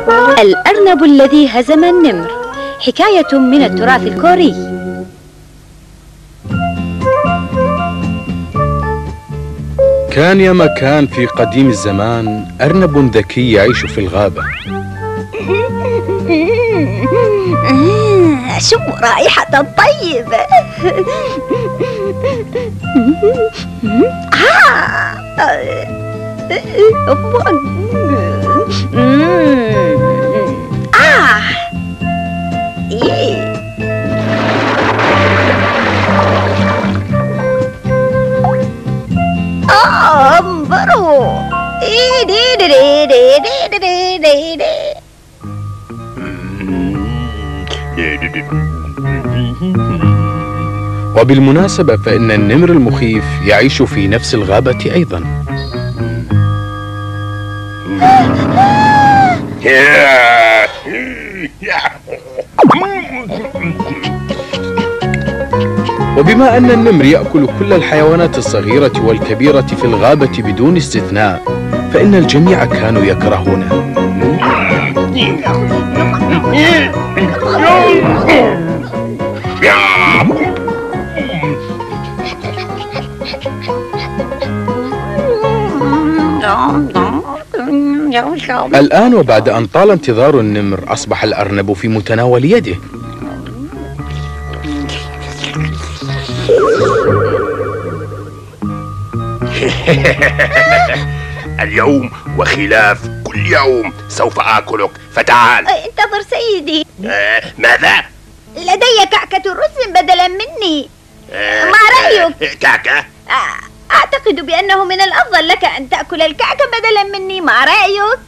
الأرنب الذي هزم النمر، حكاية من التراث الكوري. كان يا مكان في قديم الزمان أرنب ذكي يعيش في الغابة. شو رائحة الطيبة. انظروا. وبالمناسبة فإن النمر المخيف يعيش في نفس الغابة أيضا. وبما أن النمر يأكل كل الحيوانات الصغيرة والكبيرة في الغابة بدون استثناء، فإن الجميع كانوا يكرهونه. الآن وبعد أن طال انتظار النمر، أصبح الأرنب في متناول يده. اليوم وخلاف كل يوم سوف آكلك، فتعال. انتظر سيدي. ماذا؟ لدي كعكة رز بدلا مني. ما رأيك؟ كعكة؟ أعتقد بأنه من الأفضل لك أن تأكل الكعكة بدلا مني. ما رأيك؟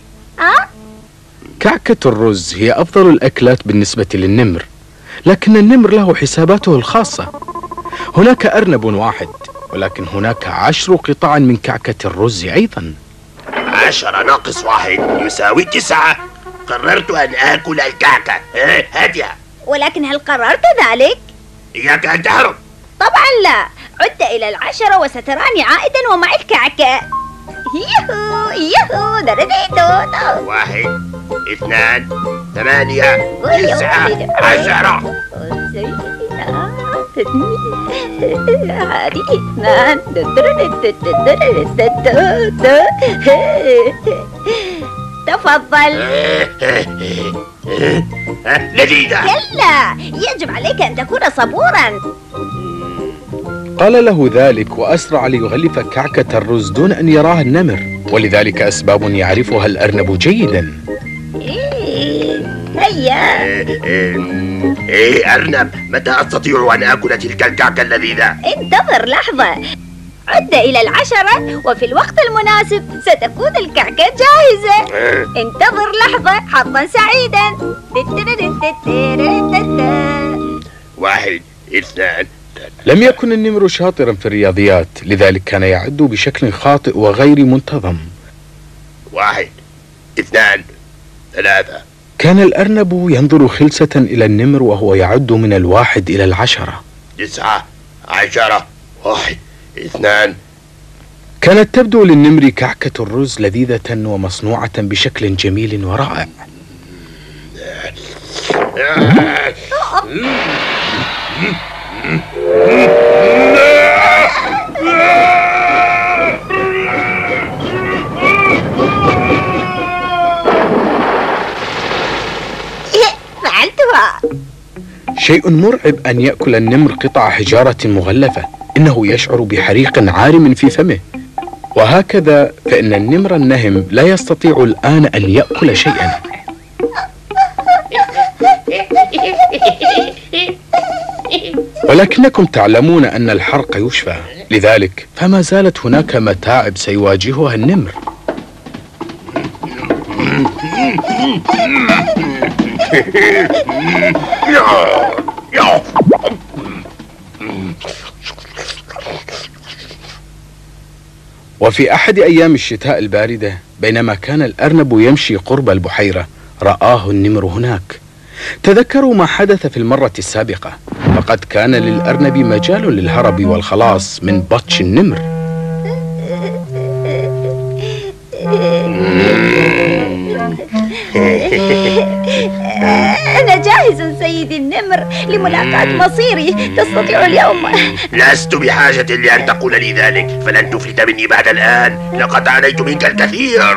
كعكة الرز هي أفضل الأكلات بالنسبة للنمر، لكن النمر له حساباته الخاصة. هناك أرنب واحد، ولكن هناك 10 قطع من كعكة الرز أيضا. 10 ناقص 1 يساوي 9. قررت أن آكل الكعكة. هاتها. ولكن هل قررت ذلك؟ إياك أن تهرب. طبعا لا. عد إلى 10 وستراني عائدا ومعي الكعكة. يهو يهو درديتو. 1 2 8 9 10. تفضل. لذيذة. كلا، يجب عليك أن تكون صبورا. قال له ذلك وأسرع ليغلف كعكة الرز دون أن يراها النمر، ولذلك أسباب يعرفها الأرنب جيدا. هيا. أرنب، متى أستطيع أن آكل تلك الكعكة اللذيذة؟ انتظر لحظة. عد إلى 10 وفي الوقت المناسب ستكون الكعكة جاهزة. انتظر لحظة. حظا سعيدا. 1 2. لم يكن النمر شاطرا في الرياضيات، لذلك كان يعد بشكل خاطئ وغير منتظم. 1 2 3. كان الأرنب ينظر خلسة إلى النمر وهو يعد من 1 إلى 10. 9 10 1 2. كانت تبدو للنمر كعكة الرز لذيذة ومصنوعة بشكل جميل ورائع. فعلتها. شيء مرعب أن يأكل النمر قطع حجارة مغلفة. إنه يشعر بحريق عارم في فمه، وهكذا فإن النمر النهم لا يستطيع الآن أن يأكل شيئا. ولكنكم تعلمون أن الحرق يشفى، لذلك فما زالت هناك متاعب سيواجهها النمر. وفي أحد أيام الشتاء الباردة، بينما كان الأرنب يمشي قرب البحيرة، رآه النمر هناك. تذكروا ما حدث في المرة السابقة، فقد كان للأرنب مجال للهرب والخلاص من بطش النمر. أنا جاهز سيدي النمر لملاقاة مصيري. تستطيع اليوم. لست بحاجة لأن تقول لي ذلك، فلن تفلت مني بعد الآن. لقد عانيت منك الكثير.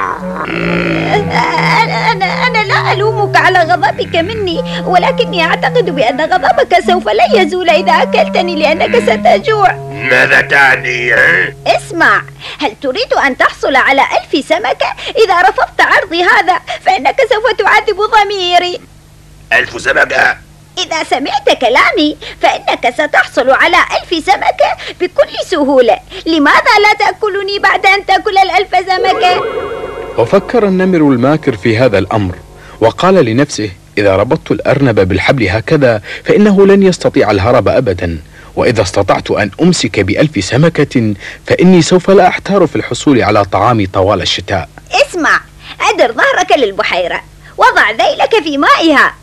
أنا لا ألومك على غضبك مني، ولكني أعتقد بأن غضبك سوف لا يزول إذا أكلتني لأنك ستجوع. ماذا تعني؟ اسمع، هل تريد أن تحصل على 1000 سمكة؟ إذا رفضت عرضي هذا فإنك سوف تعذب ضميري. 1000 سمكة؟ إذا سمعت كلامي فإنك ستحصل على 1000 سمكة بكل سهولة. لماذا لا تأكلني بعد أن تأكل 1000 سمكة؟ وفكر النمر الماكر في هذا الأمر، وقال لنفسه: إذا ربطت الأرنب بالحبل هكذا فإنه لن يستطيع الهرب أبدا، وإذا استطعت أن أمسك ب1000 سمكة فإني سوف لا أحتار في الحصول على طعامي طوال الشتاء. اسمع، أدر ظهرك للبحيرة وضع ذيلك في مائها.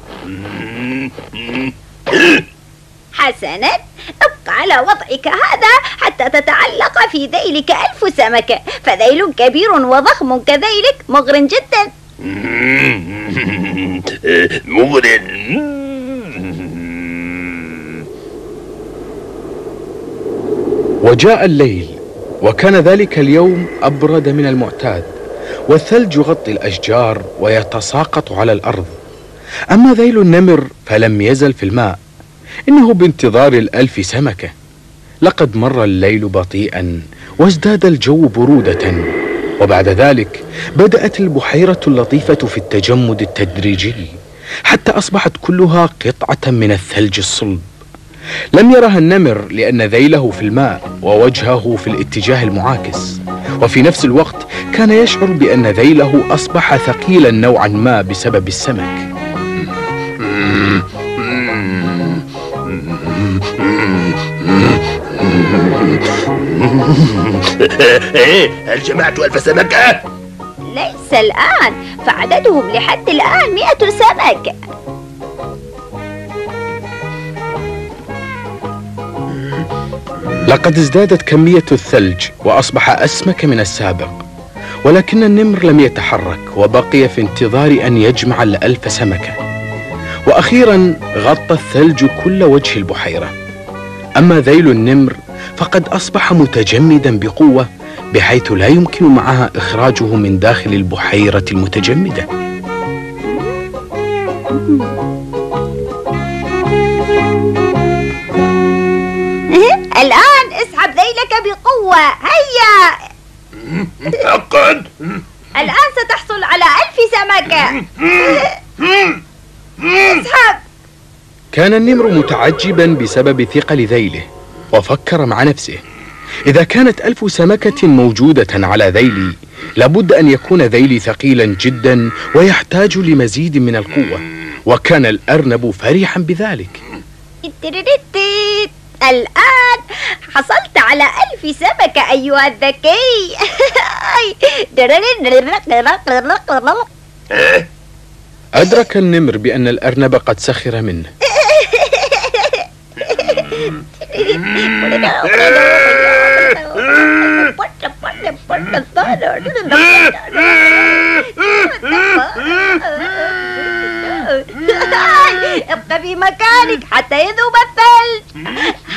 حسنا، ابق على وضعك هذا حتى تتعلق في ذيلك 1000 سمكة، فذيل كبير وضخم كذيلك مغر جدا. مغر. وجاء الليل، وكان ذلك اليوم أبرد من المعتاد، والثلج يغطي الأشجار ويتساقط على الأرض. أما ذيل النمر فلم يزل في الماء، إنه بانتظار 1000 سمكة. لقد مر الليل بطيئا وازداد الجو برودة، وبعد ذلك بدأت البحيرة اللطيفة في التجمد التدريجي حتى أصبحت كلها قطعة من الثلج الصلب. لم يرها النمر لأن ذيله في الماء ووجهه في الاتجاه المعاكس، وفي نفس الوقت كان يشعر بأن ذيله أصبح ثقيلا نوعا ما بسبب السمك. هل جمعت 1000 سمكة؟ ليس الآن، فعددهم لحد الآن 100 سمكة. لقد ازدادت كمية الثلج وأصبح أسمك من السابق، ولكن النمر لم يتحرك وبقي في انتظار أن يجمع 1000 سمكة. وأخيرا غطى الثلج كل وجه البحيرة. أما ذيل النمر فقد أصبح متجمدا بقوة بحيث لا يمكن معها إخراجه من داخل البحيرة المتجمدة. الآن اسحب ذيلك بقوة، هيا. حقا؟ الآن ستحصل على 1000 سمكة. اسحب. كان النمر متعجبا بسبب ثقل ذيله، وفكر مع نفسه: إذا كانت 1000 سمكة موجودة على ذيلي لابد أن يكون ذيلي ثقيلا جدا ويحتاج لمزيد من القوة. وكان الأرنب فرحا بذلك. الآن حصلت على 1000 سمكة أيها الذكي. أدرك النمر بأن الأرنب قد سخر منه. ابقى في مكانك حتى يذوب الثلج.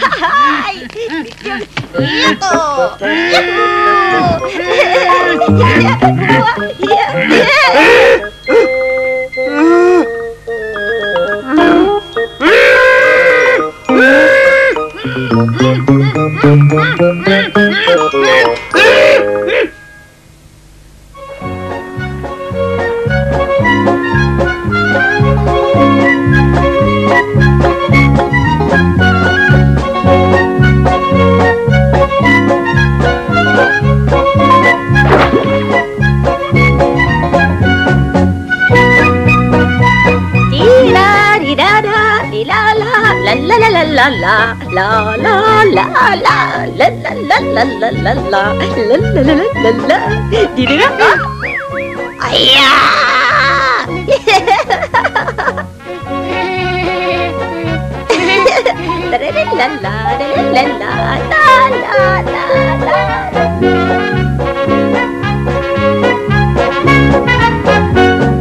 لا لا لا لا لا لا لا لا لا لا لا لا لا لا لا. أيا لا لا لا لا لا لا لا.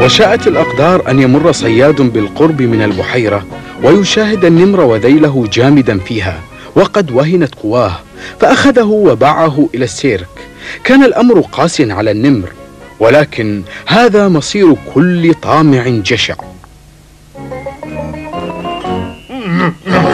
وشاءت الأقدار أن يمر صياد بالقرب من البحيرة ويشاهد النمر وذيله جامدا فيها وقد وهنت قواه، فأخذه وباعه إلى السيرك. كان الأمر قاسيا على النمر، ولكن هذا مصير كل طامع جشع.